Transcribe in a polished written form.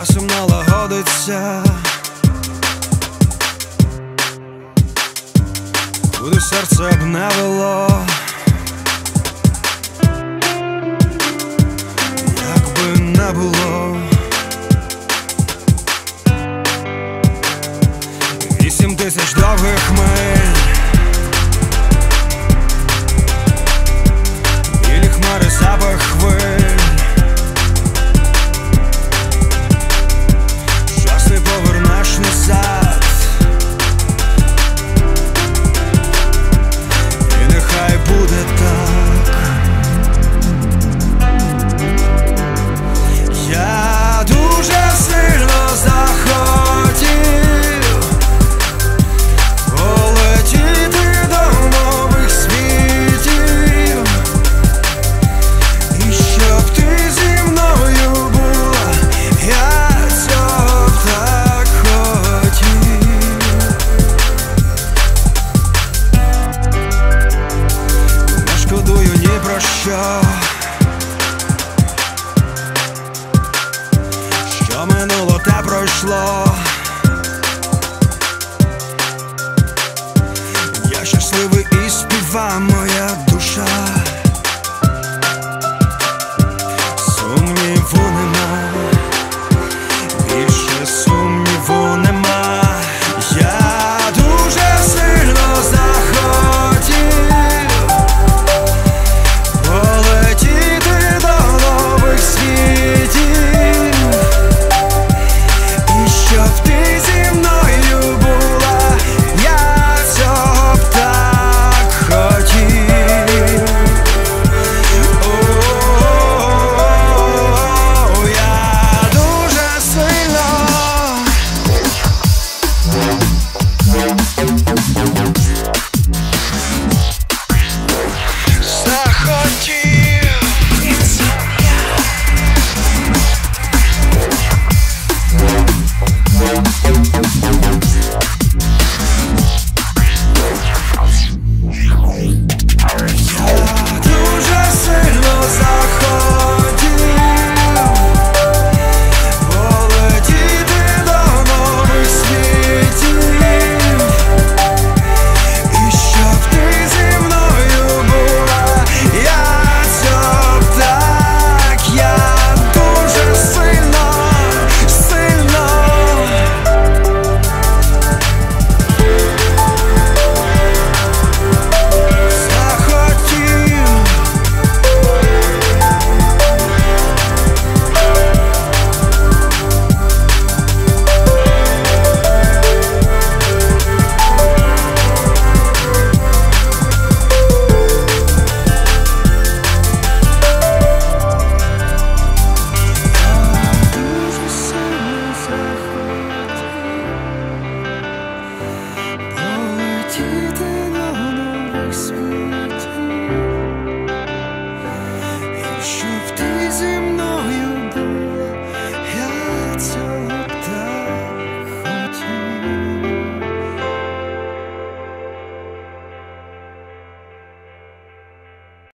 часом налагодиться, куди серце б не вело, як би не було. 8000 довгих миль, білі хмари, запах хвиль, щось не повернеш назад, і нехай буде так. Я дуже сильно захотів полетіти до нових світів, і щоб ти зі мною була, я цього так хотів. Не шкодую ні про що, що минуло, те пройшло.